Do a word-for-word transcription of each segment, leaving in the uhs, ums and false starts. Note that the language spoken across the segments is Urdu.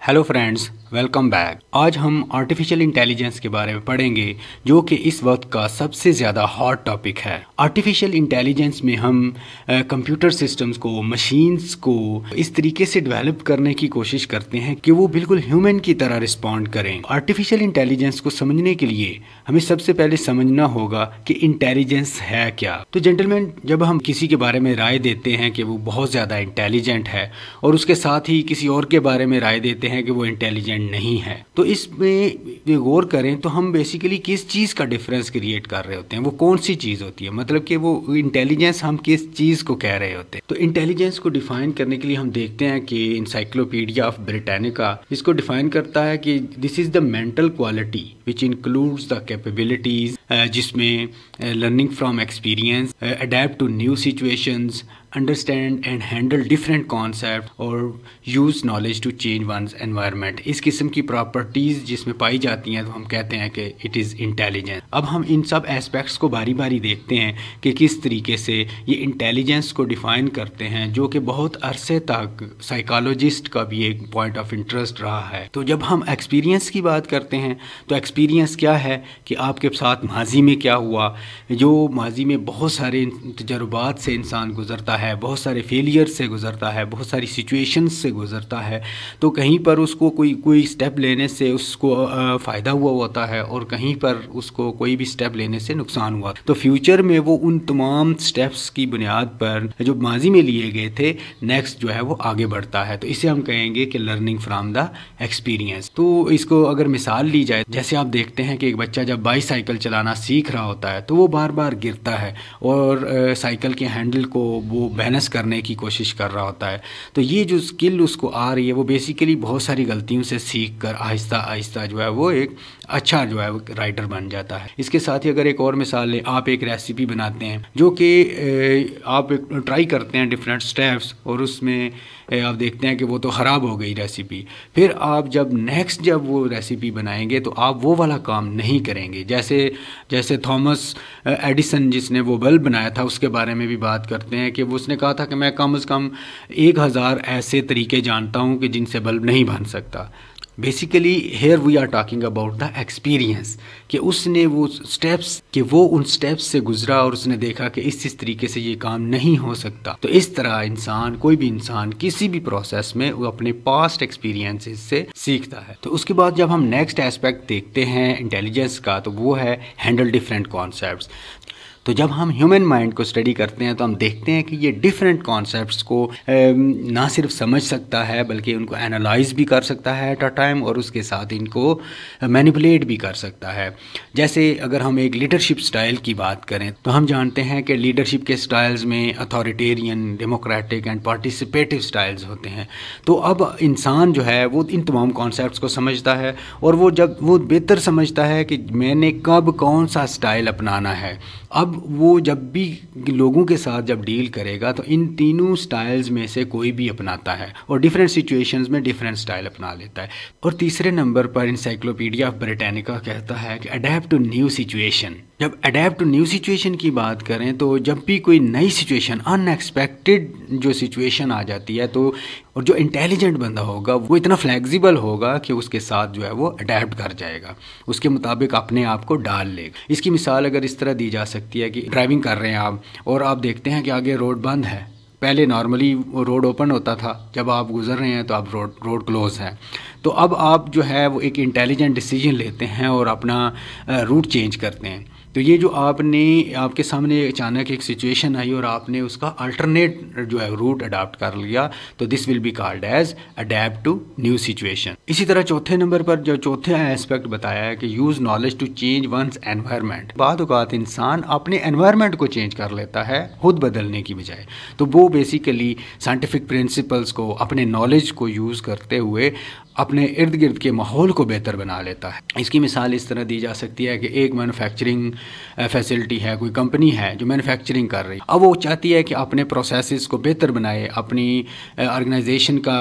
Hello friends, welcome back. آج ہم آرٹیفیشل انٹیلیجنس کے بارے میں پڑھیں گے جو کہ اس وقت کا سب سے زیادہ ہاٹ ٹاپک ہے۔ آرٹیفیشل انٹیلیجنس میں ہم کمپیوٹر سسٹمز کو، مشینز کو اس طریقے سے ڈیولپ کرنے کی کوشش کرتے ہیں کہ وہ بالکل ہیومن کی طرح رسپونڈ کریں۔ آرٹیفیشل انٹیلیجنس کو سمجھنے کے لیے ہمیں سب سے پہلے سمجھنا ہوگا کہ انٹیلیجنس ہے کیا۔ تو جنٹلمین، جب ہم کسی کے بارے میں رائے دیتے ہیں کہ وہ بہت زیادہ انٹیلیجنٹ ہے اور اس کے ساتھ ہی کسی اور کے بارے میں رائے دیتے ہیں کہ وہ انٹیلیجنٹ نہیں ہے، تو اس میں غور کریں تو ہم بیسیکلی کس چیز کا ڈفرینس کریٹ کر رہے ہوتے ہیں، وہ کون سی چیز ہوتی ہے، مطلب کہ وہ انٹیلیجنس ہم کس چیز کو کہہ رہے ہوتے ہیں۔ تو انٹیلیجنس کو ڈیفائن کرنے کے لیے ہم دیکھتے ہیں کہ انسائکلوپیڈیا آف بریٹینیکا اس کو ڈیفائن کرتا ہے کہ this is the mental quality which includes the capabilities, جس میں learning from experience, adapt to new situations, understand and handle different concept اور use knowledge to change one's environment. اس قسم کی پراپرٹیز جس میں پائی جاتی ہیں تو ہم کہتے ہیں کہ اٹ از انٹیلیجنس۔ اب ہم ان سب اسپیکٹس کو باری باری دیکھتے ہیں کہ کس طریقے سے یہ انٹیلیجنس کو ڈیفائن کرتے ہیں، جو کہ بہت عرصے تک سائیکالوجسٹ کا بھی ایک پوائنٹ آف انٹرسٹ رہا ہے۔ تو جب ہم ایکسپیرینس کی بات کرتے ہیں تو ایکسپیرینس کیا ہے کہ آپ کے ساتھ ماضی میں کیا ہوا، جو ماضی میں بہت سارے تجربات سے انسان گزرتا ہے، بہت سارے فیلئر سے گزرتا ہے، بہت ساری سچویشنز سے گزرتا ہے، تو کہیں پر اس کو کوئی کوئی سٹیپ لینے سے اس کو فائدہ ہوا ہوتا ہے اور کہیں پر اس کو کوئی بھی سٹیپ لینے سے نقصان ہوا۔ تو فیوچر میں وہ ان تمام سٹیپس کی بنیاد پر جو ماضی میں لیے گئے تھے، نیکسٹ جو ہے وہ آگے بڑھتا ہے۔ تو اسے ہم کہیں گے کہ لرننگ فرام دا ایکسپیرینس۔ تو اس کو اگر مثال لی جائے، جیسے آپ دیکھتے ہیں کہ ایک بچہ جب بائی سائیکل چلانا سیکھ رہا ہوتا ہے تو وہ بار بار گرتا ہے اور سائیکل کے ہینڈل کو وہ بیلنس کرنے کی کوشش کر رہا ہوتا ہے۔ تو یہ جو اسکل اس کو آ رہی ہے وہ بیسیکلی بہت ساری غلطیوں سے سیکھ کر آہستہ آہستہ جو ہے وہ ایک اچھا جو ہے وہ رائڈر بن جاتا ہے۔ اس کے ساتھ ہی اگر ایک اور مثال لیں، آپ ایک ریسیپی بناتے ہیں جو کہ آپ ٹرائی کرتے ہیں ڈفرینٹ سٹیپس اور اس میں آپ دیکھتے ہیں کہ وہ تو خراب ہو گئی ریسیپی، پھر آپ جب نیکسٹ جب وہ ریسیپی بنائیں گے تو آپ وہ والا کام نہیں کریں گے۔ جیسے جیسے تھامس ایڈیسن جس نے وہ بلب بنایا تھا، اس کے بارے میں بھی بات کرتے ہیں کہ وہ اس نے کہا تھا کہ میں کم از کم ایک ہزار ایسے طریقے جانتا ہوں کہ جن سے بلب نہیں بن سکتا۔ Basically here we are talking about the experience, کہ اس نے وہ سٹیپس کہ وہ ان سٹیپس سے گزرا اور اس نے دیکھا کہ اس اس طریقے سے یہ کام نہیں ہو سکتا۔ تو اس طرح انسان، کوئی بھی انسان کسی بھی پروسیس میں وہ اپنے پاسٹ ایکسپیرینسز سے سیکھتا ہے۔ تو اس کے بعد جب ہم نیکسٹ ایسپیکٹ دیکھتے ہیں انٹیلیجنس کا تو وہ ہے ہینڈل ڈفرینٹ کانسیپٹس۔ تو جب ہم ہیومن مائنڈ کو اسٹڈی کرتے ہیں تو ہم دیکھتے ہیں کہ یہ ڈفرینٹ کانسیپٹس کو نہ صرف سمجھ سکتا ہے بلکہ ان کو انالائز بھی کر سکتا ہے ایٹ اے ٹائم، اور اس کے ساتھ ان کو مینیپولیٹ بھی کر سکتا ہے۔ جیسے اگر ہم ایک لیڈرشپ سٹائل کی بات کریں تو ہم جانتے ہیں کہ لیڈرشپ کے سٹائلز میں authoritarian, democratic and participative styles ہوتے ہیں۔ تو اب انسان جو ہے وہ ان تمام کانسیپٹس کو سمجھتا ہے اور وہ جب وہ بہتر سمجھتا ہے کہ میں نے کب کون سا سٹائل اپنانا ہے۔ اب وہ جب بھی لوگوں کے ساتھ جب ڈیل کرے گا تو ان تینوں سٹائلز میں سے کوئی بھی اپناتا ہے اور ڈیفرنٹ سچویشنز میں ڈیفرنٹ سٹائل اپنا لیتا ہے۔ اور تیسرے نمبر پر انسائکلوپیڈیا آف بریٹینیکا کہتا ہے کہ اڈیپٹ ٹو نیو سچویشن۔ جب اڈیپٹ ٹو نیو سچویشن کی بات کریں تو جب بھی کوئی نئی سچویشن، ان ایکسپیکٹڈ جو سچویشن آ جاتی ہے تو اور جو انٹیلیجنٹ بندہ ہوگا وہ اتنا فلیکسیبل ہوگا کہ اس کے ساتھ جو ہے وہ اڈیپٹ کر جائے گا، اس کے مطابق اپنے آپ کو ڈال لے گا۔ اس کی مثال اگر اس طرح دی جا سکتی ہے کہ ڈرائیونگ کر رہے ہیں آپ اور آپ دیکھتے ہیں کہ آگے روڈ بند ہے۔ پہلے نارملی روڈ اوپن ہوتا تھا، جب آپ گزر رہے ہیں تو اب روڈ روڈ کلوز ہے، تو اب آپ جو ہے وہ ایک انٹیلیجنٹ ڈیسیجن لیتے ہیں اور اپنا روٹ چینج کرتے ہیں۔ تو یہ جو آپ نے آپ کے سامنے اچانک ایک سچویشن آئی اور آپ نے اس کا الٹرنیٹ جو ہے روٹ اڈاپٹ کر لیا، تو this will be called as adapt to new situation. اسی طرح چوتھے نمبر پر جو چوتھے ایسپیکٹ بتایا ہے کہ use knowledge to change one's environment. بعض اوقات انسان اپنے انوائرمنٹ کو چینج کر لیتا ہے خود بدلنے کی بجائے، تو وہ بیسیکلی سائنٹیفک پرنسپلز کو، اپنے نالج کو یوز کرتے ہوئے اپنے ارد گرد کے ماحول کو بہتر بنا لیتا ہے۔ اس کی مثال اس طرح دی جا سکتی ہے کہ ایک مینوفیکچرنگ فیسلٹی ہے، کوئی کمپنی ہے جو مینوفیکچرنگ کر رہی ہے، اب وہ چاہتی ہے کہ اپنے پروسیسز کو بہتر بنائے، اپنی آرگنائزیشن کا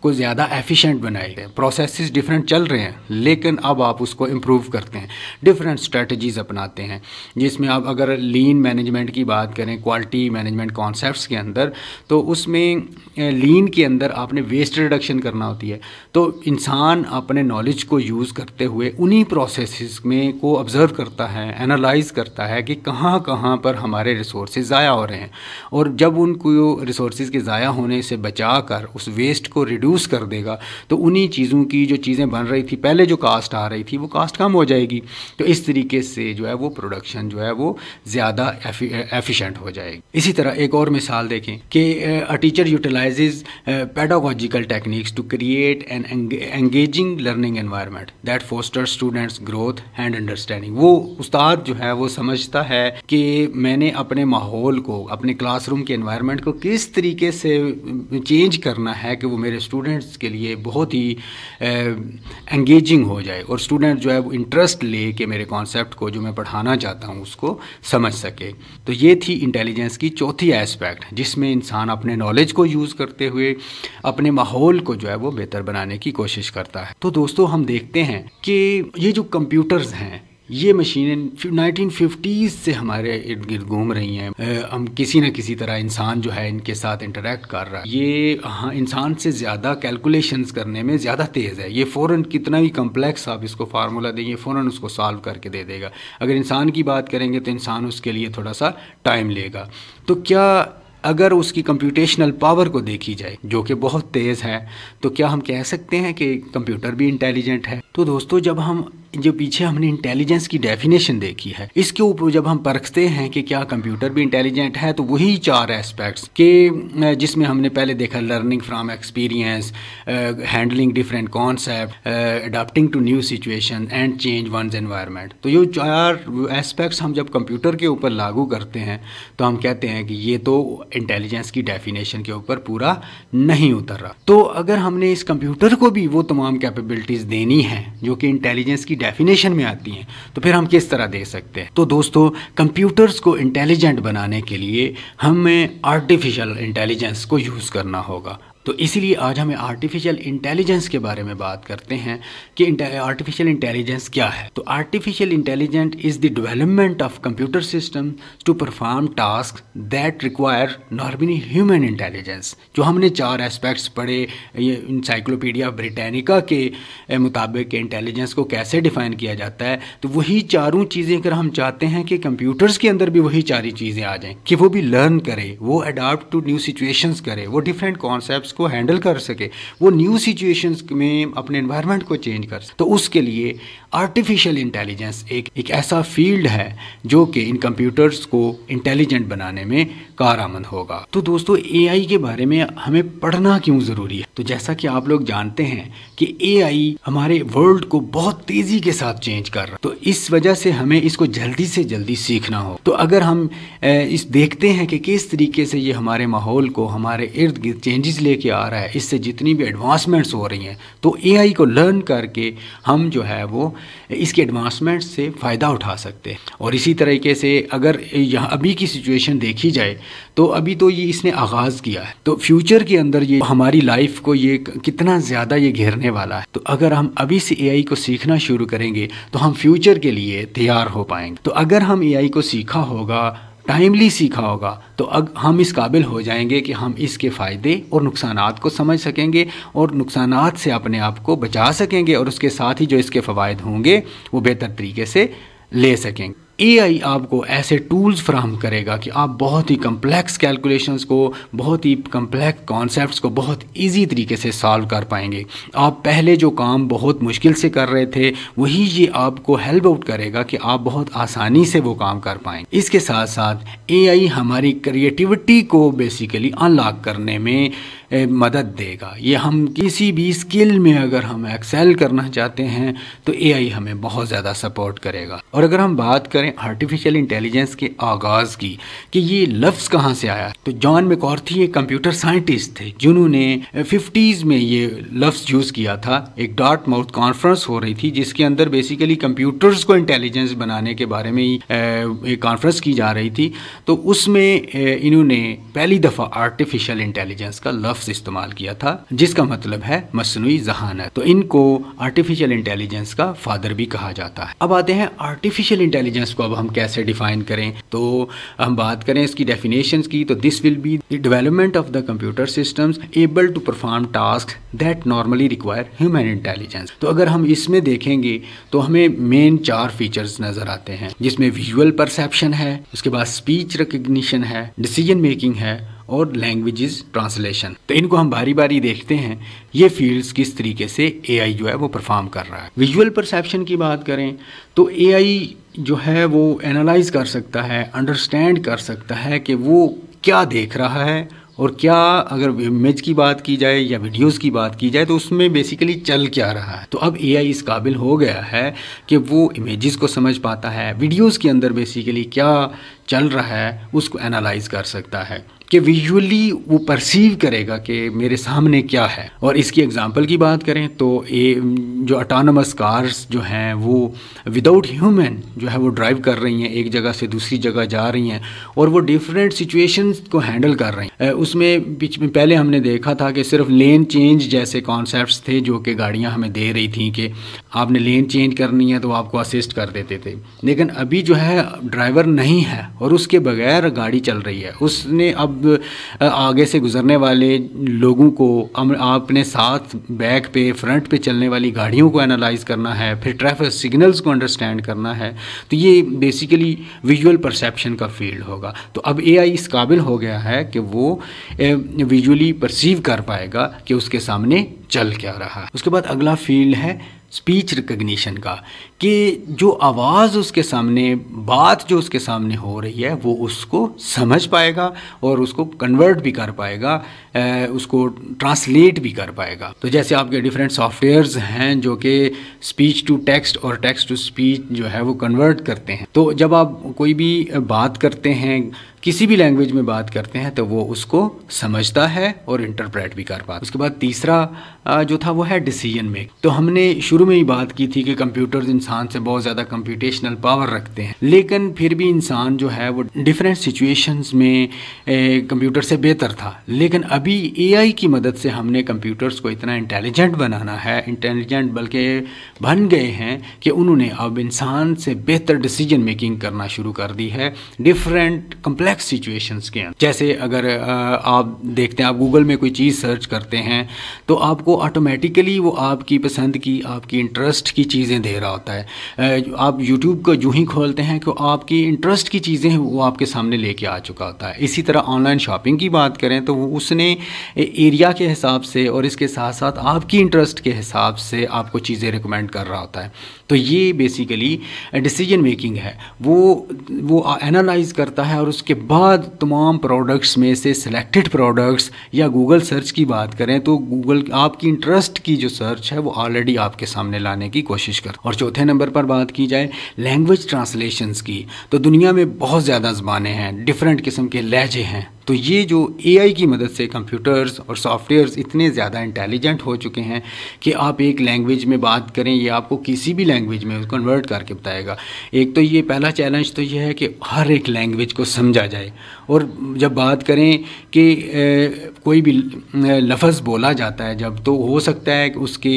کو زیادہ ایفیشینٹ بنائے گئے. پروسیسز ڈفرینٹ چل رہے ہیں لیکن اب آپ اس کو امپروو کرتے ہیں, ڈفرینٹ اسٹریٹجیز اپناتے ہیں, جس میں آپ اگر لین مینجمنٹ کی بات کریں, کوالٹی مینجمنٹ کانسیپٹس کے اندر, تو اس میں لین کے اندر آپ نے ویسٹ ریڈکشن کرنا ہوتی ہے. تو انسان اپنے نالج کو یوز کرتے ہوئے انہی پروسیسز میں کو آبزرو کرتا ہے, انالائز کرتا ہے کہ کہاں کہاں پر ہمارے ریسورسز ضائع ہو رہے ہیں, اور جب ان کو ریسورسز کے ضائع ہونے سے بچا کر اس ویسٹ کو ریڈیوس کر دے گا تو انہی چیزوں کی جو چیزیں بن رہی تھی پہلے جو کاسٹ آ رہی تھی وہ کاسٹ کم ہو جائے گی. تو اس طریقے سے جو ہے وہ پروڈکشن جو ہے وہ زیادہ ایفیشینٹ ہو جائے گی. اسی طرح ایک اور مثال دیکھیں کہ a teacher utilizes uh, pedagogical techniques to create an engaging learning environment that fosters students' growth and understanding. وہ استاد جو ہے وہ سمجھتا ہے کہ میں نے اپنے ماحول کو, اپنے کلاس روم کے انوائرمنٹ کو کس طریقے سے چینج کرنا ہے کہ وہ میرے اسٹوڈنٹس کے لیے بہت ہی انگیجنگ ہو جائے, اور اسٹوڈنٹ جو ہے وہ انٹرسٹ لے کہ میرے کانسیپٹ کو جو میں پڑھانا چاہتا ہوں اس کو سمجھ سکے. تو یہ تھی انٹیلیجنس کی چوتھی ایسپیکٹ, جس میں انسان اپنے نالج کو یوز کرتے ہوئے اپنے ماحول کو جو ہے وہ بہتر بنانے کی کوشش کرتا ہے. تو دوستو ہم دیکھتے ہیں کہ یہ جو کمپیوٹرز ہیں یہ مشینیں نائنٹین ففٹیز سے ہمارے ارد گرد گھوم رہی ہیں. ہم کسی نہ کسی طرح انسان جو ہے ان کے ساتھ انٹریکٹ کر رہا ہے. یہ ہاں انسان سے زیادہ کیلکولیشنز کرنے میں زیادہ تیز ہے. یہ فوراً کتنا بھی کمپلیکس آپ اس کو فارمولہ دیں یہ فوراً اس کو سالو کر کے دے دے گا. اگر انسان کی بات کریں گے تو انسان اس کے لیے تھوڑا سا ٹائم لے گا. تو کیا اگر اس کی کمپیوٹیشنل پاور کو دیکھی جائے جو کہ بہت تیز ہے تو کیا ہم کہہ سکتے ہیں کہ کمپیوٹر بھی انٹیلیجنٹ ہے؟ تو دوستو جب ہم جو پیچھے ہم نے انٹیلیجنس کی ڈیفینیشن دیکھی ہے اس کے اوپر جب ہم پرکھتے ہیں کہ کیا کمپیوٹر بھی انٹیلیجنٹ ہے تو وہی چار ایسپیکٹس کہ جس میں ہم نے پہلے دیکھا learning from experience, handling different concept, adapting to new situation and change one's environment. تو یہ چار ایسپیکٹس ہم جب کمپیوٹر کے اوپر لاگو کرتے ہیں تو ہم کہتے ہیں کہ یہ تو انٹیلیجنس کی ڈیفینیشن کے اوپر پورا نہیں اتر رہا. تو اگر ہم نے اس کمپیوٹر کو بھی وہ تمام کیپیبلٹیز دینی ہیں جو کہ انٹیلیجنس کی ڈیفینیشن میں آتی ہیں تو پھر ہم کس طرح دے سکتے ہیں؟ تو دوستو کمپیوٹرز کو انٹیلیجنٹ بنانے کے لیے ہمیں آرٹیفیشل انٹیلیجنس کو یوز کرنا ہوگا. تو اسی لیے آج ہمیں آرٹیفیشل انٹیلیجنس کے بارے میں بات کرتے ہیں کہ آرٹیفیشل انٹیلیجنس کیا ہے. تو artificial intelligence is the development of computer system to perform task that require normally human intelligence. جو ہم نے چار ایسپیکٹس پڑھے یہ انسائکلوپیڈیا بریٹینیکا کے مطابق انٹیلیجنس کو کیسے ڈیفائن کیا جاتا ہے, تو وہی چاروں چیزیں اگر ہم چاہتے ہیں کہ کمپیوٹرز کے اندر بھی وہی چاری چیزیں آ جائیں کہ وہ بھی لرن کرے, وہ اڈاپٹ ٹو نیو سچویشنز کرے, وہ ڈفرینٹ کانسیپٹس کو ہینڈل کر سکے, وہ نیو سچویشنز میں اپنے انوائرمنٹ کو چینج کر سکے. تو اس کے لیے آرٹیفیشل انٹیلیجنس ایک ایک ایسا فیلڈ ہے جو کہ ان کمپیوٹرز کو انٹیلیجنٹ بنانے میں کارآمد ہوگا. تو دوستو اے آئی کے بارے میں ہمیں پڑھنا کیوں ضروری ہے؟ تو جیسا کہ آپ لوگ جانتے ہیں کہ اے آئی ہمارے ورلڈ کو بہت تیزی کے ساتھ چینج کر رہا ہے, تو اس وجہ سے ہمیں اس کو جلدی سے جلدی سیکھنا ہو. تو اگر ہم اس دیکھتے ہیں کہ کس طریقے سے یہ ہمارے ماحول کو ہمارے ارد گرد چینجز لے کے آ رہا ہے, اس سے جتنی بھی ایڈوانسمنٹس ہو رہی ہیں تو اے آئی کو لرن کر کے ہم جو ہے وہ اس کے ایڈوانسمنٹ سے فائدہ اٹھا سکتے ہیں. اور اسی طریقے سے اگر یہاں ابھی کی سچویشن دیکھی جائے تو ابھی تو یہ اس نے آغاز کیا ہے, تو فیوچر کے اندر یہ ہماری لائف کو یہ کتنا زیادہ یہ گھیرنے والا ہے. تو اگر ہم ابھی سے اے آئی کو سیکھنا شروع کریں گے تو ہم فیوچر کے لیے تیار ہو پائیں گے. تو اگر ہم اے آئی کو سیکھا ہوگا, ٹائملی سیکھا ہوگا, تو اب ہم اس قابل ہو جائیں گے کہ ہم اس کے فائدے اور نقصانات کو سمجھ سکیں گے اور نقصانات سے اپنے آپ کو بچا سکیں گے, اور اس کے ساتھ ہی جو اس کے فوائد ہوں گے وہ بہتر طریقے سے لے سکیں گے. اے آئی آپ کو ایسے ٹولز فراہم کرے گا کہ آپ بہت ہی کمپلیکس کیلکولیشنز کو, بہت ہی کمپلیکس کانسیپٹس کو بہت ایزی طریقے سے سالو کر پائیں گے. آپ پہلے جو کام بہت مشکل سے کر رہے تھے وہی یہ آپ کو ہیلپ آؤٹ کرے گا کہ آپ بہت آسانی سے وہ کام کر پائیں. اس کے ساتھ ساتھ اے آئی ہماری کریٹیوٹی کو بیسیکلی انلاک کرنے میں مدد دے گا. یہ ہم کسی بھی اسکل میں اگر ہم ایکسیل کرنا چاہتے ہیں تو اے آئی ہمیں بہت زیادہ سپورٹ کرے گا. اور اگر ہم بات کریں آرٹیفیشل انٹیلیجنس کے آغاز کی کہ یہ لفظ کہاں سے آیا, تو جان میکارتھی ایک کمپیوٹر سائنٹسٹ تھے جنہوں نے ففٹیز میں یہ لفظ یوز کیا تھا. ایک ڈارٹ ماؤتھ کانفرنس ہو رہی تھی جس کے اندر بیسیکلی کمپیوٹرز کو انٹیلیجنس بنانے کے بارے میں ایک کانفرنس کی جا رہی تھی. تو اس میں انہوں نے پہلی دفعہ آرٹیفیشل انٹیلیجنس کا لفظ لفظ استعمال کیا تھا جس کا مطلب ہے مصنوعی ذہانت. تو ان کو آرٹیفیشیل انٹیلیجنس کا فادر بھی کہا جاتا ہے. اب آتے ہیں آرٹیفیشیل انٹیلیجنس کو اب ہم کیسے ڈیفائن کریں. تو ہم بات کریں اس کی ڈیفینیشنز کی تو this will be the development of the computer systems able to perform task that normally require human intelligence. تو اگر ہم اس میں دیکھیں گے تو ہمیں مین چار فیچرز نظر آتے ہیں جس میں ویژول پرسیپشن ہے, اس کے بعد اسپیچ ریکگنیشن ہے, ڈیسیجن میکنگ ہے اور لینگویجز ٹرانسلیشن. تو ان کو ہم باری باری دیکھتے ہیں یہ فیلڈز کس طریقے سے اے آئی جو ہے وہ پرفارم کر رہا ہے. ویژول پرسیپشن کی بات کریں تو اے آئی جو ہے وہ انالائز کر سکتا ہے, انڈرسٹینڈ کر سکتا ہے کہ وہ کیا دیکھ رہا ہے اور کیا, اگر امیج کی بات کی جائے یا ویڈیوز کی بات کی جائے تو اس میں بیسیکلی چل کیا رہا ہے. تو اب اے آئی اس قابل ہو گیا ہے کہ وہ امیجز کو سمجھ پاتا ہے, ویڈیوز کے اندر بیسیکلی کیا چل رہا ہے اس کو انالائز کر سکتا ہے کہ ویژولی وہ پرسیو کرے گا کہ میرے سامنے کیا ہے. اور اس کی ایگزامپل کی بات کریں تو اے جو اٹانومس کارز جو ہیں وہ وداؤٹ ہیومن جو ہے وہ ڈرائیو کر رہی ہیں, ایک جگہ سے دوسری جگہ جا رہی ہیں اور وہ ڈیفرینٹ سچویشنز کو ہینڈل کر رہی ہیں. اس میں بیچ میں پہلے ہم نے دیکھا تھا کہ صرف لین چینج جیسے کانسیپٹس تھے جو کہ گاڑیاں ہمیں دے رہی تھیں کہ آپ نے لین چینج کرنی ہے تو آپ کو اسسٹ کر دیتے تھے, لیکن ابھی جو ہے ڈرائیور نہیں ہے اور اس کے بغیر گاڑی چل رہی ہے. اس نے اب آگے سے گزرنے والے لوگوں کو اپنے ساتھ بیک پہ فرنٹ پہ چلنے والی گاڑیوں کو انالائز کرنا ہے, پھر ٹریفک سگنلز کو انڈرسٹینڈ کرنا ہے. تو یہ بیسیکلی ویژول پرسیپشن کا فیلڈ ہوگا. تو اب اے آئی اس قابل ہو گیا ہے کہ وہ ویژولی پرسیو کر پائے گا کہ اس کے سامنے چل کیا رہا ہے. اس کے بعد اگلا فیلڈ ہے اسپیچ ریکگنیشن کا, کہ جو آواز اس کے سامنے, بات جو اس کے سامنے ہو رہی ہے وہ اس کو سمجھ پائے گا اور اس کو کنورٹ بھی کر پائے گا, اس کو ٹرانسلیٹ بھی کر پائے گا. تو جیسے آپ کے ڈیفرینٹ سافٹ ویئرز ہیں جو کہ اسپیچ ٹو ٹیکسٹ اور ٹیکسٹ ٹو اسپیچ جو ہے وہ کنورٹ کرتے ہیں. تو جب آپ کوئی بھی بات کرتے ہیں, کسی بھی لینگویج میں بات کرتے ہیں تو وہ اس کو سمجھتا ہے اور انٹرپریٹ بھی کر پاتا ہے. اس کے بعد تیسرا جو تھا وہ ہے ڈیسیجن میک. تو ہم نے شروع میں ہی بات کی تھی کہ کمپیوٹرز انسان سے بہت زیادہ کمپیوٹیشنل پاور رکھتے ہیں, لیکن پھر بھی انسان جو ہے وہ ڈفرینٹ سچویشنز میں کمپیوٹر سے بہتر تھا. لیکن ابھی اے آئی کی مدد سے ہم نے کمپیوٹرز کو اتنا انٹیلیجنٹ بنانا ہے, انٹیلیجنٹ بلکہ بن گئے ہیں کہ انہوں نے اب انسان سے بہتر ڈیسیجن میکنگ کرنا شروع کر دی ہے ڈفرینٹ کمپلیکس سچویشنز کے اندر. جیسے اگر آپ دیکھتے ہیں, آپ گوگل میں کوئی چیز سرچ کرتے ہیں تو آپ کو آٹومیٹیکلی وہ آپ کی پسند کی, آپ کی انٹرسٹ کی چیزیں دے رہا ہوتا ہے. آپ یوٹیوب کو جو ہی کھولتے ہیں کہ آپ کی انٹرسٹ کی چیزیں وہ آپ کے سامنے لے کے آ چکا ہوتا ہے. اسی طرح آن لائن شاپنگ کی بات کریں تو اس نے ایریا کے حساب سے اور اس کے ساتھ ساتھ آپ کی انٹرسٹ کے حساب سے آپ کو چیزیں ریکمینڈ کر رہا ہوتا ہے. تو یہ بیسیکلی ڈیسیجن میکنگ ہے, وہ وہ انالائز کرتا ہے اور اس کے بعد تمام پروڈکٹس میں سے سلیکٹڈ پروڈکٹس, یا گوگل سرچ کی بات کریں تو گوگل آپ کی انٹرسٹ کی جو سرچ ہے وہ آلریڈی آپ کے سامنے لانے کی کوشش کرتا. اور چوتھے نمبر پر بات کی جائے لینگویج ٹرانسلیشنز کی, تو دنیا میں بہت زیادہ زبانیں ہیں, ڈفرینٹ قسم کے لہجے ہیں. تو یہ جو اے آئی کی مدد سے کمپیوٹرز اور سافٹ ویئرز اتنے زیادہ انٹیلیجنٹ ہو چکے ہیں کہ آپ ایک لینگویج میں بات کریں, یہ آپ کو کسی بھی لینگویج میں کنورٹ کر کے بتائے گا. ایک تو یہ پہلا چیلنج تو یہ ہے کہ ہر ایک لینگویج کو سمجھا جائے. اور جب بات کریں کہ کوئی بھی لفظ بولا جاتا ہے جب, تو ہو سکتا ہے کہ اس کے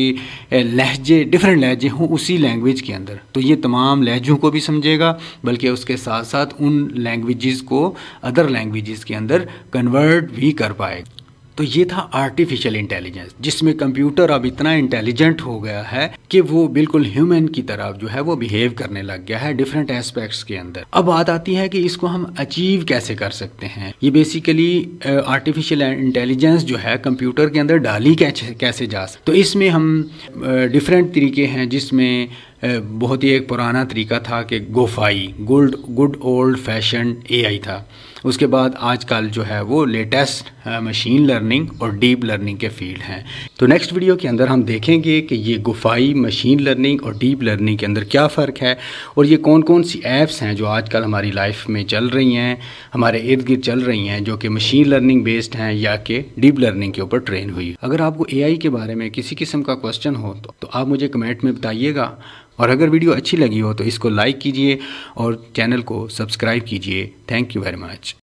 لہجے ڈفرینٹ لہجے ہوں اسی لینگویج کے اندر, تو یہ تمام لہجوں کو بھی سمجھے گا بلکہ اس کے ساتھ ساتھ ان لینگویجز کو ادر لینگویجز کے اندر کنورٹ بھی کر پائے. تو یہ تھا آرٹیفیشیل انٹیلیجنس, جس میں کمپیوٹر اب اتنا انٹیلیجنٹ ہو گیا ہے کہ وہ بالکل ہیومن کی طرح جو ہے وہ بیہیو کرنے لگ گیا ہے ڈفرینٹ ایسپیکٹس کے اندر. اب بات آتی ہے کہ اس کو ہم اچیو کیسے کر سکتے ہیں. یہ بیسیکلی آرٹیفیشیل انٹیلیجنس جو ہے کمپیوٹر کے اندر ڈالی کیسے جا سکتے. تو اس میں ہم ڈفرینٹ طریقے ہیں, جس میں بہت ہی ایک پرانا طریقہ تھا کہ GOFAI, good good old fashion A I تھا. اس کے بعد آج کل جو ہے وہ لیٹسٹ مشین لرننگ اور ڈیپ لرننگ کے فیلڈ ہیں. تو نیکسٹ ویڈیو کے اندر ہم دیکھیں گے کہ یہ گفائی, مشین لرننگ اور ڈیپ لرننگ کے اندر کیا فرق ہے, اور یہ کون کون سی ایپس ہیں جو آج کل ہماری لائف میں چل رہی ہیں, ہمارے ارد گرد چل رہی ہیں, جو کہ مشین لرننگ بیسڈ ہیں یا کہ ڈیپ لرننگ کے اوپر ٹرین ہوئی. اگر آپ کو اے آئی کے بارے میں کسی قسم کا کوشچن ہو تو, تو آپ مجھے کمنٹ میں بتائیے گا, اور اگر ویڈیو اچھی لگی ہو تو اس کو لائک کیجئے اور چینل کو سبسکرائب کیجئے. Thank you very much.